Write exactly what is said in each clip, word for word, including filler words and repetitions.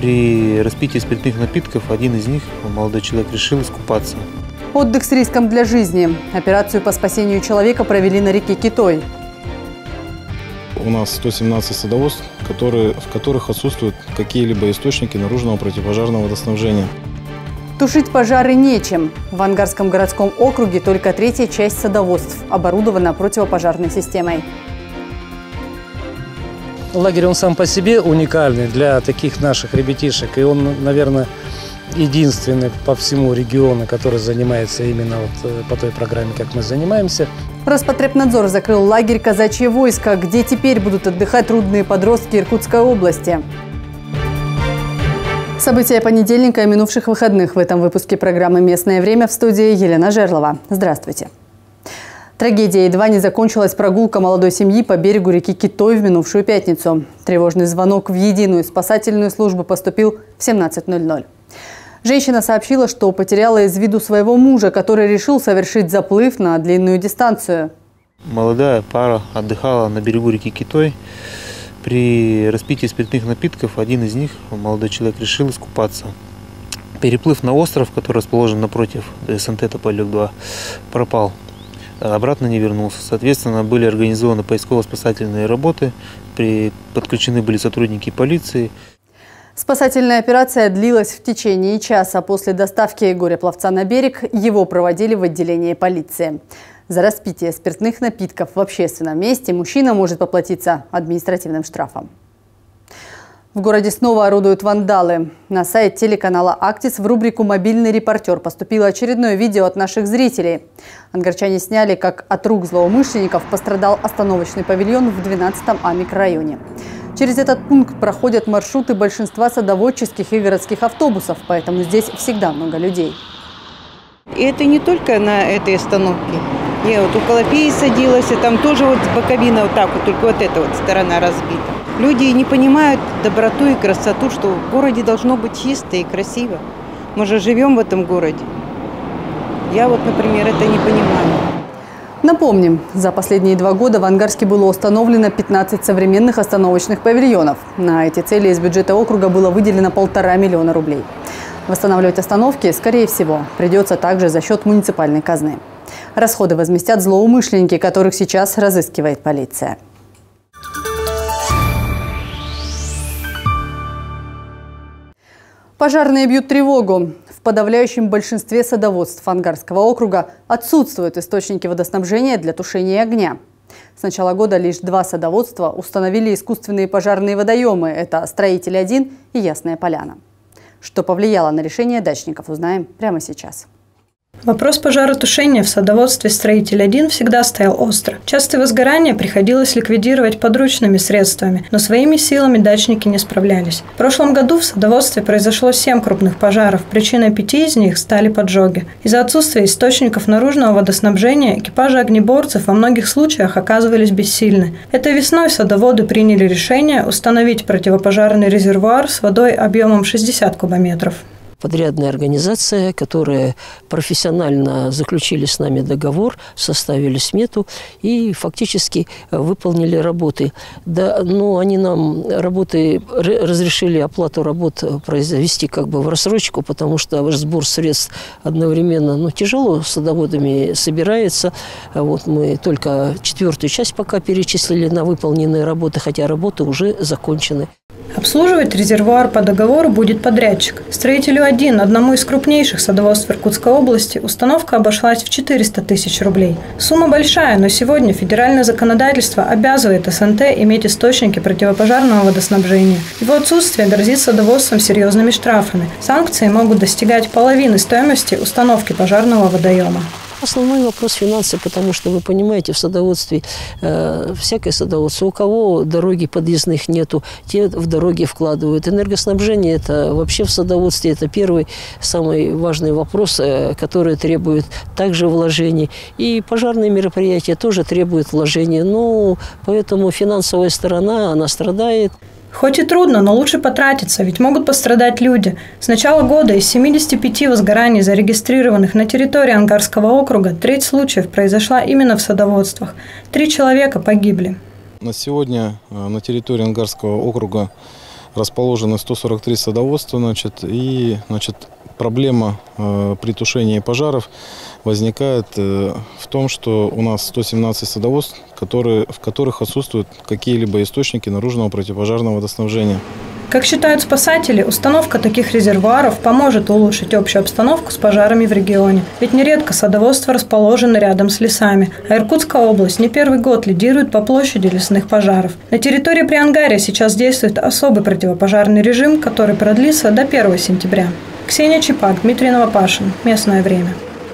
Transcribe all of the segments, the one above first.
При распитии спиртных напитков один из них, молодой человек, решил искупаться. Отдых с риском для жизни. Операцию по спасению человека провели на реке Китой. У нас сто семнадцать садоводств, которые, в которых отсутствуют какие-либо источники наружного противопожарного водоснабжения. Тушить пожары нечем. В Ангарском городском округе только третья часть садоводств оборудована противопожарной системой. Лагерь, он сам по себе уникальный для таких наших ребятишек. И он, наверное, единственный по всему региону, который занимается именно вот по той программе, как мы занимаемся. Роспотребнадзор закрыл лагерь «Казачье войско», где теперь будут отдыхать трудные подростки Иркутской области. События понедельника и минувших выходных в этом выпуске программы «Местное время», в студии Елена Жерлова. Здравствуйте. Трагедия едва не закончилась прогулка молодой семьи по берегу реки Китой в минувшую пятницу. Тревожный звонок в единую спасательную службу поступил в семнадцать ноль ноль. Женщина сообщила, что потеряла из виду своего мужа, который решил совершить заплыв на длинную дистанцию. Молодая пара отдыхала на берегу реки Китой. При распитии спиртных напитков один из них, молодой человек, решил искупаться. Переплыв на остров, который расположен напротив СНТ Тополек-два, пропал. Обратно не вернулся. Соответственно, были организованы поисково-спасательные работы, при... подключены были сотрудники полиции. Спасательная операция длилась в течение часа. После доставки горе-пловца на берег его проводили в отделение полиции. За распитие спиртных напитков в общественном месте мужчина может поплатиться административным штрафом. В городе снова орудуют вандалы. На сайт телеканала «Актис» в рубрику «Мобильный репортер» поступило очередное видео от наших зрителей. Ангарчане сняли, как от рук злоумышленников пострадал остановочный павильон в двенадцатом А микрорайоне. Через этот пункт проходят маршруты большинства садоводческих и городских автобусов, поэтому здесь всегда много людей. И это не только на этой остановке. Я вот у Колопеи садилась, и там тоже вот боковина вот так вот, только вот эта вот сторона разбита. Люди не понимают доброту и красоту, что в городе должно быть чисто и красиво. Мы же живем в этом городе. Я вот, например, это не понимаю. Напомним, за последние два года в Ангарске было установлено пятнадцать современных остановочных павильонов. На эти цели из бюджета округа было выделено полтора миллиона рублей. Восстанавливать остановки, скорее всего, придется также за счет муниципальной казны. Расходы возместят злоумышленники, которых сейчас разыскивает полиция. Пожарные бьют тревогу. В подавляющем большинстве садоводств Ангарского округа отсутствуют источники водоснабжения для тушения огня. С начала года лишь два садоводства установили искусственные пожарные водоемы. Это «Строитель один» и «Ясная поляна». Что повлияло на решение дачников, узнаем прямо сейчас. Вопрос пожаротушения в садоводстве «Строитель один» всегда стоял остро. Частые возгорания приходилось ликвидировать подручными средствами, но своими силами дачники не справлялись. В прошлом году в садоводстве произошло семь крупных пожаров, причиной пяти из них стали поджоги. Из-за отсутствия источников наружного водоснабжения экипажи огнеборцев во многих случаях оказывались бессильны. Этой весной садоводы приняли решение установить противопожарный резервуар с водой объемом шестьдесят кубометров. Подрядная организация, которая профессионально заключили с нами договор, составили смету и фактически выполнили работы. Да, ну, они нам работы разрешили оплату работ произвести как бы в рассрочку, потому что сбор средств одновременно, ну, тяжело с садоводами собирается. Вот мы только четвертую часть пока перечислили на выполненные работы, хотя работы уже закончены. Обслуживать резервуар по договору будет подрядчик. «Строителю один», одному из крупнейших садоводств Иркутской области, установка обошлась в четыреста тысяч рублей. Сумма большая, но сегодня федеральное законодательство обязывает СНТ иметь источники противопожарного водоснабжения. Его отсутствие грозит садоводствам серьезными штрафами. Санкции могут достигать половины стоимости установки пожарного водоема. Основной вопрос финансы, потому что, вы понимаете, в садоводстве, э, всякое садоводство, у кого дороги подъездных нету, те в дороги вкладывают. Энергоснабжение – это вообще в садоводстве, это первый, самый важный вопрос, э, который требует также вложений. И пожарные мероприятия тоже требуют вложений. Ну, поэтому финансовая сторона, она страдает. Хоть и трудно, но лучше потратиться, ведь могут пострадать люди. С начала года из семидесяти пяти возгораний, зарегистрированных на территории Ангарского округа, треть случаев произошла именно в садоводствах. Три человека погибли. На сегодня на территории Ангарского округа расположены сто сорок три садоводства, значит, и, значит, проблема э, при тушении пожаров возникает э, в том, что у нас сто семнадцать садоводств, которые, в которых отсутствуют какие-либо источники наружного противопожарного водоснабжения. Как считают спасатели, установка таких резервуаров поможет улучшить общую обстановку с пожарами в регионе. Ведь нередко садоводства расположены рядом с лесами, а Иркутская область не первый год лидирует по площади лесных пожаров. На территории Приангария сейчас действует особый противопожарный режим, который продлится до первого сентября. Ксения Чепак, Дмитрий Новопашин. Местное время.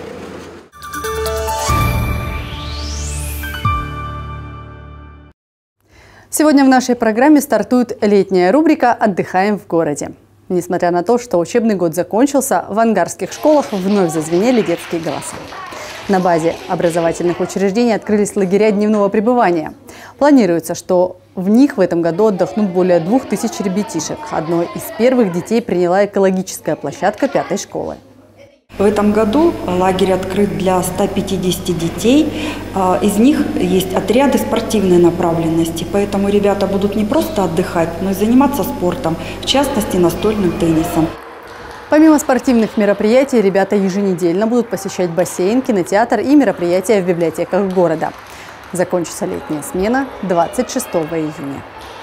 Сегодня в нашей программе стартует летняя рубрика «Отдыхаем в городе». Несмотря на то, что учебный год закончился, в ангарских школах вновь зазвенели детские голоса. На базе образовательных учреждений открылись лагеря дневного пребывания. Планируется, что в них в этом году отдохнут более двух тысяч ребятишек. Одной из первых детей приняла экологическая площадка пятой школы. В этом году лагерь открыт для ста пятидесяти детей. Из них есть отряды спортивной направленности, поэтому ребята будут не просто отдыхать, но и заниматься спортом, в частности настольным теннисом. Помимо спортивных мероприятий, ребята еженедельно будут посещать бассейн, кинотеатр и мероприятия в библиотеках города. Закончится летняя смена двадцать шестого июня.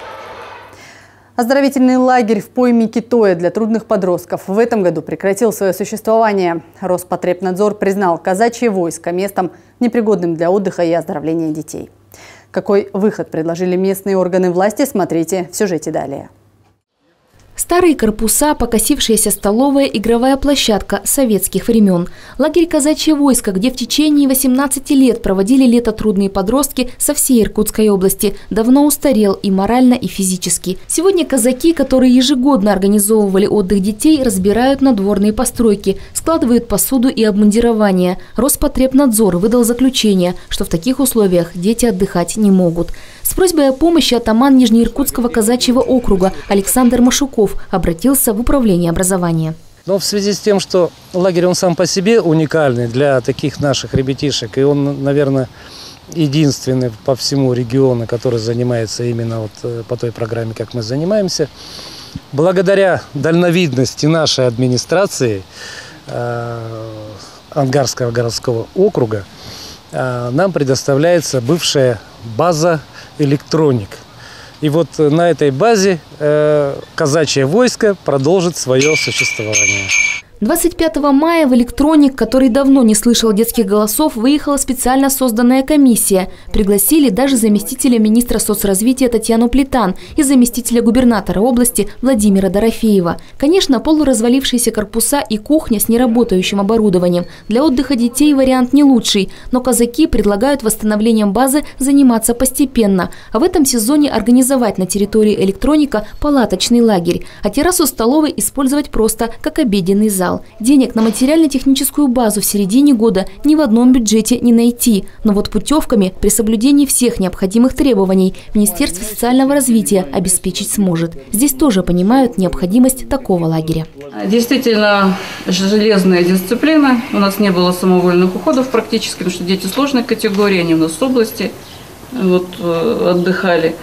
Оздоровительный лагерь в пойме Китоя для трудных подростков в этом году прекратил свое существование. Роспотребнадзор признал казачье войско местом, непригодным для отдыха и оздоровления детей. Какой выход предложили местные органы власти, смотрите в сюжете далее. Старые корпуса, покосившаяся столовая, игровая площадка советских времен. Лагерь «Казачье войско», где в течение восемнадцати лет проводили лето трудные подростки со всей Иркутской области, давно устарел и морально, и физически. Сегодня казаки, которые ежегодно организовывали отдых детей, разбирают надворные постройки, складывают посуду и обмундирование. Роспотребнадзор выдал заключение, что в таких условиях дети отдыхать не могут. С просьбой о помощи атаман Нижнеиркутского казачьего округа Александр Машуков обратился в управление образования. Но в связи с тем, что лагерь он сам по себе уникальный для таких наших ребятишек, и он, наверное, единственный по всему региону, который занимается именно вот по той программе, как мы занимаемся, благодаря дальновидности нашей администрации э, Ангарского городского округа э, нам предоставляется бывшая база «Электроник». И вот на этой базе э, казачье войско продолжит свое существование. двадцать пятого мая в «Электроник», который давно не слышал детских голосов, выехала специально созданная комиссия. Пригласили даже заместителя министра соцразвития Татьяну Плетан и заместителя губернатора области Владимира Дорофеева. Конечно, полуразвалившиеся корпуса и кухня с неработающим оборудованием. Для отдыха детей вариант не лучший, но казаки предлагают восстановлением базы заниматься постепенно. А в этом сезоне организовать на территории «Электроника» палаточный лагерь, а террасу столовой использовать просто как обеденный зал. Денег на материально-техническую базу в середине года ни в одном бюджете не найти. Но вот путевками при соблюдении всех необходимых требований Министерство социального развития обеспечить сможет. Здесь тоже понимают необходимость такого лагеря. Действительно, железная дисциплина. У нас не было самовольных уходов практически, потому что дети сложной категории, они у нас с области вот, отдыхали.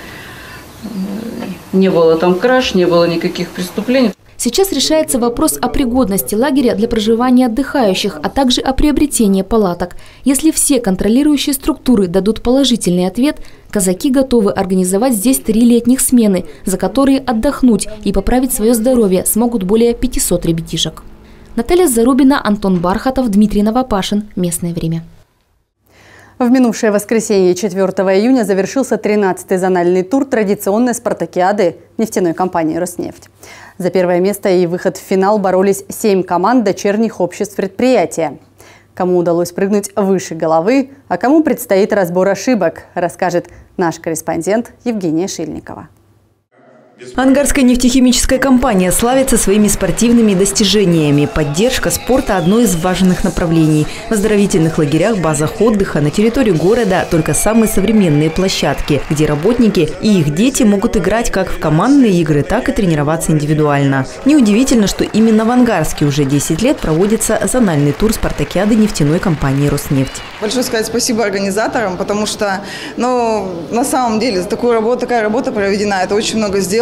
Не было там краж, не было никаких преступлений. Сейчас решается вопрос о пригодности лагеря для проживания отдыхающих, а также о приобретении палаток. Если все контролирующие структуры дадут положительный ответ, казаки готовы организовать здесь три летних смены, за которые отдохнуть и поправить свое здоровье смогут более пятисот ребятишек. Наталья Зарубина, Антон Бархатов, Дмитрий Новопашин. Местное время. В минувшее воскресенье, четвёртого июня, завершился тринадцатый зональный тур традиционной спартакиады нефтяной компании «Роснефть». За первое место и выход в финал боролись семь команд дочерних обществ предприятия. Кому удалось прыгнуть выше головы, а кому предстоит разбор ошибок, расскажет наш корреспондент Евгения Шильникова. Ангарская нефтехимическая компания славится своими спортивными достижениями. Поддержка спорта – одно из важных направлений. В оздоровительных лагерях, базах отдыха на территории города только самые современные площадки, где работники и их дети могут играть как в командные игры, так и тренироваться индивидуально. Неудивительно, что именно в Ангарске уже десять лет проводится зональный тур спартакиады нефтяной компании «Роснефть». Большое сказать спасибо организаторам, потому что, ну, на самом деле, такую работу, такая работа проведена, это очень много сделано.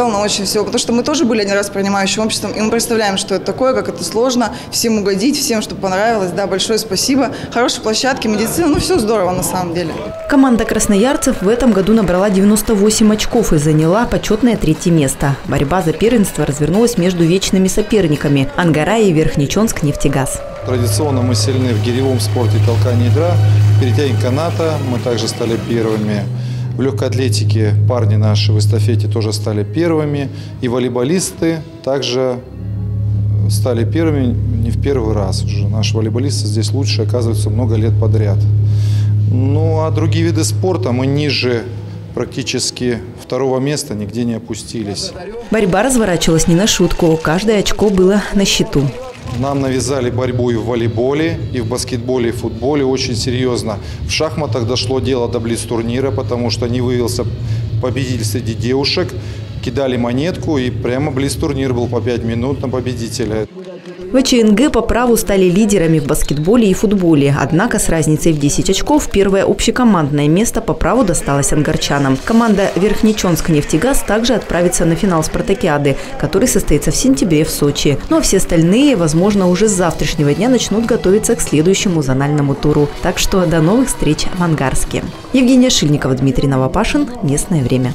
волна очень всего, потому что мы тоже были один раз принимающим обществом, и мы представляем, что это такое, как это сложно, всем угодить, всем, чтобы понравилось. Да, большое спасибо. Хорошие площадки, медицина, ну все здорово на самом деле. Команда красноярцев в этом году набрала девяносто восемь очков и заняла почетное третье место. Борьба за первенство развернулась между вечными соперниками – Ангара и Верхнечонск-нефтегаз. Традиционно мы сильны в гиревом спорте толкания ядра, перетягивание каната. Мы также стали первыми. В легкой атлетике парни наши в эстафете тоже стали первыми. И волейболисты также стали первыми не в первый раз уже. Наши волейболисты здесь лучше оказываются много лет подряд. Ну а другие виды спорта мы ниже практически второго места нигде не опустились. Борьба разворачивалась не на шутку. Каждое очко было на счету. Нам навязали борьбу и в волейболе, и в баскетболе, и в футболе очень серьезно. В шахматах дошло дело до блиц-турнира, потому что не выявился победитель среди девушек. Кидали монетку, и прямо блиц-турнир был по пять минут на победителя. ВЧНГ по праву стали лидерами в баскетболе и футболе. Однако с разницей в десять очков первое общекомандное место по праву досталось ангарчанам. Команда Верхнечонск-нефтегаз также отправится на финал спартакиады, который состоится в сентябре в Сочи. Ну а все остальные, возможно, уже с завтрашнего дня начнут готовиться к следующему зональному туру. Так что до новых встреч в Ангарске. Евгения Шильникова, Дмитрий Новопашин. Местное время.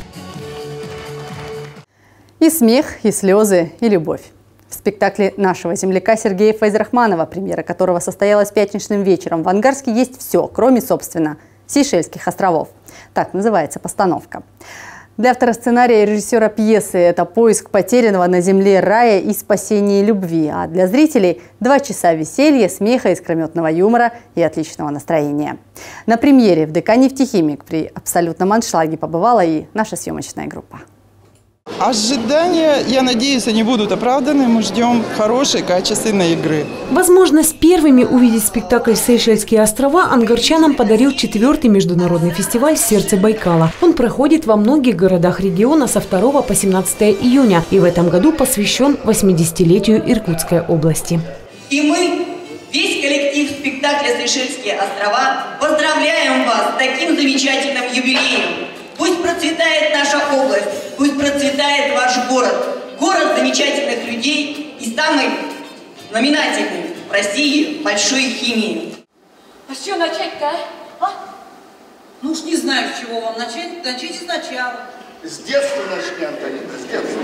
И смех, и слезы, и любовь. В спектакле нашего земляка Сергея Файзрахманова, премьера которого состоялась пятничным вечером в Ангарске, есть все, кроме, собственно, Сейшельских островов. Так называется постановка. Для автора сценария и режиссера пьесы это поиск потерянного на земле рая и спасение любви. А для зрителей два часа веселья, смеха, искрометного юмора и отличного настроения. На премьере в ДК «Нефтехимик» при абсолютном аншлаге побывала и наша съемочная группа. Ожидания, я надеюсь, они будут оправданы. Мы ждем хорошей, качественной игры. Возможность первыми увидеть спектакль «Сейшельские острова» ангарчанам подарил четвертый международный фестиваль «Сердце Байкала». Он проходит во многих городах региона со второго по семнадцатое июня и в этом году посвящен восьмидесятилетию Иркутской области. И мы, весь коллектив спектакля «Сейшельские острова», поздравляем вас с таким замечательным юбилеем. Пусть процветает наша область, пусть процветает ваш город. Город замечательных людей и самый знаменательный в России большой химии. А с чего начать-то, а? Ну уж не знаю, с чего вам начать. Начните сначала. С детства начни, Антонина, с детства.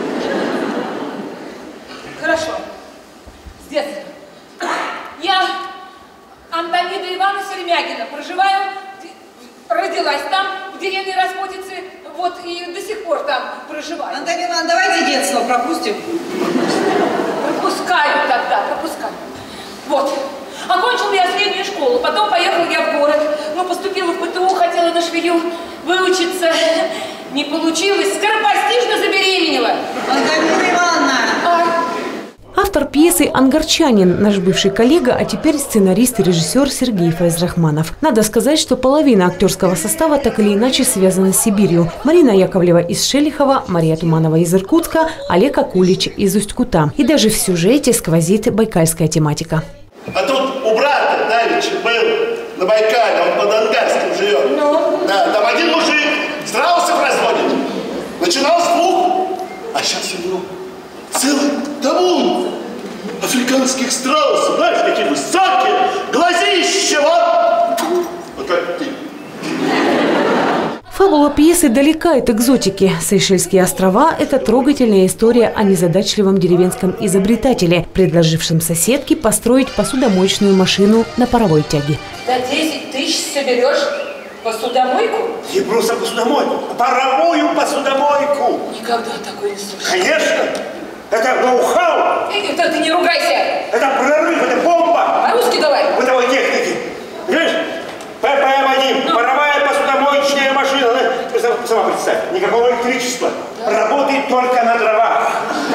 Хорошо. С детства. Я, Антонида Ивановна Серемягина, проживаю, родилась там, в деревне Распутицы, вот и до сих пор там проживаю. Антонина Ивановна, давайте детство пропустим. Пропускаю тогда, пропускаю. Вот. Окончила я среднюю школу, потом поехала я в город. Ну, поступила в ПТУ, хотела на швею выучиться. Не получилось, скоропостижно забеременела. Антонина Ивановна! А? Автор пьесы ангарчанин, наш бывший коллега, а теперь сценарист и режиссер Сергей Файзрахманов. Надо сказать, что половина актерского состава так или иначе связана с Сибирью. Марина Яковлева из Шелихова, Мария Туманова из Иркутска, Олег Акулич из Усть-Кута. И даже в сюжете сквозит байкальская тематика. А тут у брата давеча был на Байкале, он под Ангарском живет. Ну? Да, там один мужик страусов разводит. Начинал с двух, а сейчас у него целый табун африканских страусов. Знаешь, такие высокие, глазища, вот. Вот как ты. Фабула пьесы далека от экзотики. Сейшельские острова – это трогательная история о незадачливом деревенском изобретателе, предложившем соседке построить посудомоечную машину на паровой тяге. За десять тысяч соберешь посудомойку? Не просто посудомойку, а паровую посудомойку. Никогда такой не слышал. Конечно. Это ноу-хау. Это ты не ругайся. Это прорыв, это бомба. По-русски давай. Бытовой техники. Понимаешь? ППМ-один. Ну. Паровая посудомоечная машина. Ты сама представь. Никакого электричества. Да. Работает только на дровах.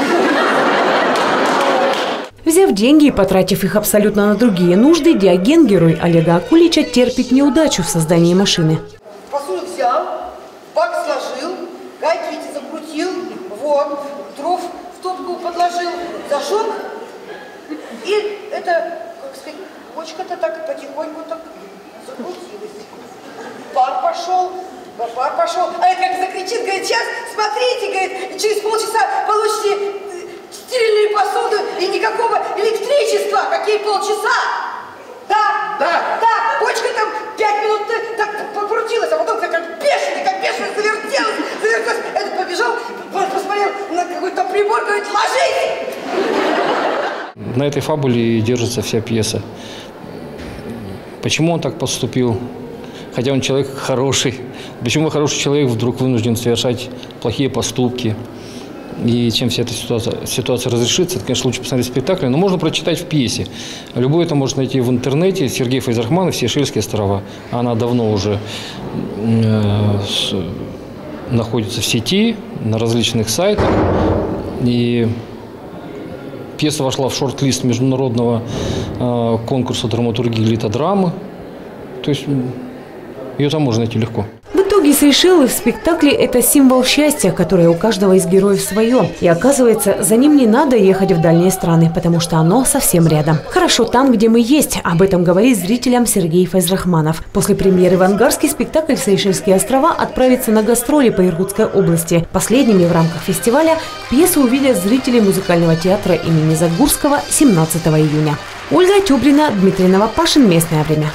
Взяв деньги и потратив их абсолютно на другие нужды, Диоген, герой Олега Акулича, терпит неудачу в создании машины. Посуду взял, бак сложил, гайки эти закрутил, вот, дров в топку подложил, зажег, и это, как сказать, бочка-то так потихоньку так закрутилась. Пар пошел, пар пошел, а это как закричит, говорит, сейчас смотрите, говорит, через полчаса получите стерильную посуду и никакого электричества. Какие полчаса? Да, да, да, почка там пять минут так покрутилась, а потом как бешеный, как бешеный завертелась, завертелась. Этот побежал, посмотрел на какой-то прибор, говорит, ложись! На этой фабуле держится вся пьеса. Почему он так поступил? Хотя он человек хороший. Почему хороший человек вдруг вынужден совершать плохие поступки? И чем вся эта ситуация, ситуация разрешится, это, конечно, лучше посмотреть спектакль, но можно прочитать в пьесе. Любой это можно найти в интернете. Сергей Файзрахманов «Сейшельские острова». Она давно уже э, с, находится в сети, на различных сайтах. И пьеса вошла в шорт-лист международного э, конкурса драматургии «Литодрамы». То есть ее там можно найти легко. В итоге Сейшелы в спектакле – это символ счастья, которое у каждого из героев свое. И оказывается, за ним не надо ехать в дальние страны, потому что оно совсем рядом. Хорошо там, где мы есть. Об этом говорит зрителям Сергей Файзрахманов. После премьеры в Ангарске спектакль «Сейшельские острова» отправится на гастроли по Иркутской области. Последними в рамках фестиваля пьесу увидят зрители музыкального театра имени Загурского семнадцатого июня. Ольга Тюбрина, Дмитрий Новопашин. Местное время.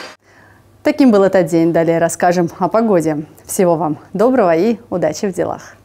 Таким был этот день. Далее расскажем о погоде. Всего вам доброго и удачи в делах.